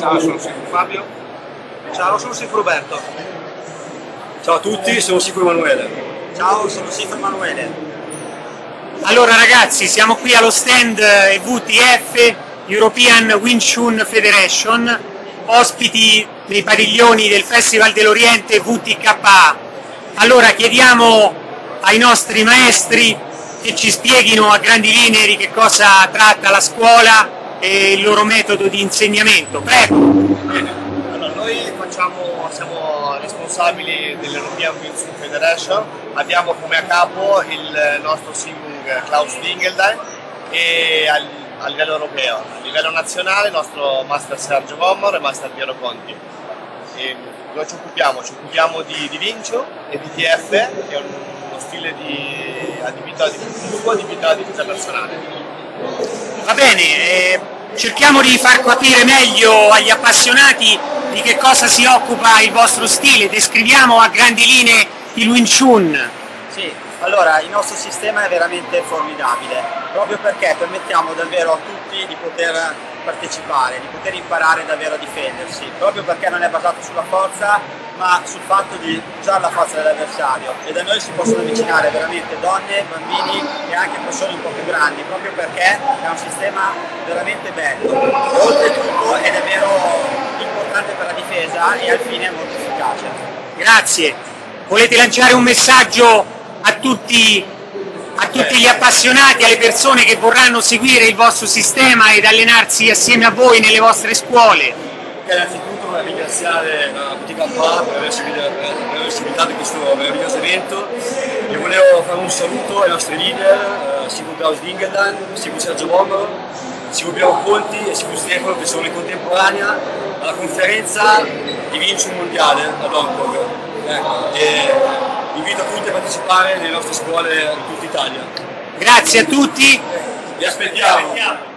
Ciao, sono Sifo Fabio. Ciao, sono Sifo Roberto. Ciao a tutti, sono Sifo Emanuele. Ciao, sono Sifo Emanuele. Allora ragazzi, siamo qui allo stand WTF, European Wing Chun Federation, ospiti nei padiglioni del Festival dell'Oriente WTKA. Allora chiediamo ai nostri maestri che ci spieghino a grandi linee di che cosa tratta la scuola e il loro metodo di insegnamento. Prego! Allora, noi siamo responsabili dell'European Wing Chun Federation, abbiamo come a capo il nostro Simbung Klaus Dingeldein e a livello europeo, a livello nazionale il nostro Master Sergio Gommor e Master Piero Conti. E noi ci occupiamo di Wing Chun e di TF, che è uno stile di adibito a difesa personale. Va bene, cerchiamo di far capire meglio agli appassionati di che cosa si occupa il vostro stile, descriviamo a grandi linee il Wing Chun. Sì, allora il nostro sistema è veramente formidabile, proprio perché permettiamo davvero a tutti di poter partecipare, di poter imparare davvero a difendersi, proprio perché non è basato sulla forza, ma sul fatto di usare la forza dell'avversario, e da noi si possono avvicinare veramente donne, bambini e anche persone un po' più grandi, proprio perché è un sistema veramente bello e oltretutto è davvero importante per la difesa e al fine è molto efficace. Grazie. Volete lanciare un messaggio a tutti gli appassionati, alle persone che vorranno seguire il vostro sistema ed allenarsi assieme a voi nelle vostre scuole? Innanzitutto vorrei ringraziare la WTKA per averci invitato in questo meraviglioso evento e volevo fare un saluto ai nostri leader, Sifu Klaus Dingeldein, Sifu Sergio Gommor, Sifu Piero Conti e Sifu Stefano, che sono in contemporanea alla conferenza di Wing Chun mondiale ad Hong Kong. E invito tutti a partecipare nelle nostre scuole in tutta Italia. Grazie a tutti. Vi aspettiamo!